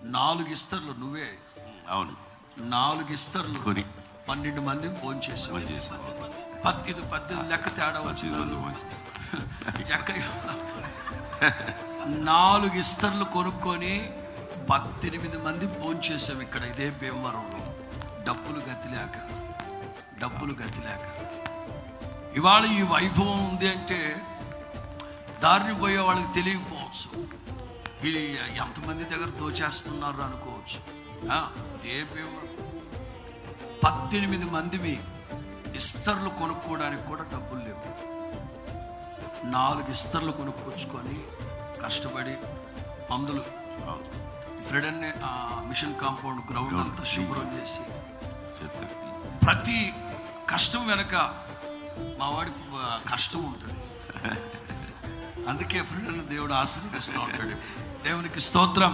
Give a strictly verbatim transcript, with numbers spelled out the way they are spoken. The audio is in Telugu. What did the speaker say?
నాలుగు ఇస్తర్లు నువ్వే. అవును, నాలుగు ఇస్తర్లు కొని పన్నెండు మంది ఫోన్ చేసావు. పద్దెనిమిది పద్దెనిమిది లెక్క తేడా వచ్చింది. నాలుగు ఇస్తర్లు కొనుక్కొని పద్దెనిమిది మంది ఫోన్ చేసావు ఇక్కడ ఇదే భీమవరంలో. డబ్బులు గతి లేక డబ్బులు గతి లేక ఇవాళ ఈ వైభవం ఉంది అంటే దారిని పోయే వాళ్ళకి తెలియకపోవచ్చు, ఇది ఎంతమంది దగ్గర దోచేస్తున్నారు అనుకోవచ్చు. ఏ భీమవరం పద్దెనిమిది మందివి ఇస్తర్లు కొనుక్కోవడానికి కూడా డబ్బులు లేవు. నాలుగు ఇస్తర్లు కొనుక్కొచ్చుకొని కష్టపడి మందులు ఫ్రెడ్ ఆ మిషన్ కాంపౌండ్ గ్రౌండ్ అంతా శుభ్రం చేసి, ప్రతి కష్టం వెనక మా వాడికి కష్టం ఉంటుంది. అందుకే ఫ్రెడ్ దేవుడు ఆశీర్వదిస్తూ ఉంటాడు. దేవునికి స్తోత్రం.